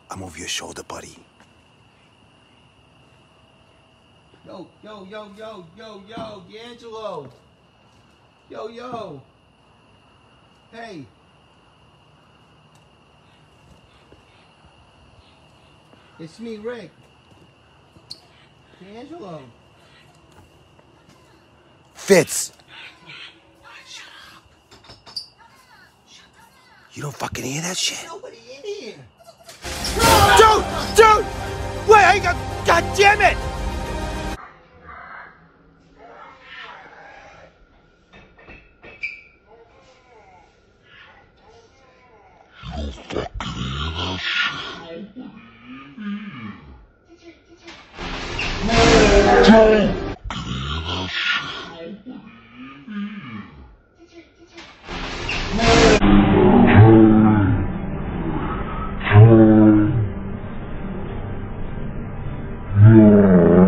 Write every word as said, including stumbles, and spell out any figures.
I'm over your shoulder, buddy. Yo, yo, yo, yo, yo, yo, D'Angelo. Yo, yo. Hey. It's me, Rick. D'Angelo. Fitz! You don't fucking hear that shit? Nobody in here. Dude! Dude! Wait, I got... God damn it! You fucking hear that shit? Don't hear that shit. Yeah.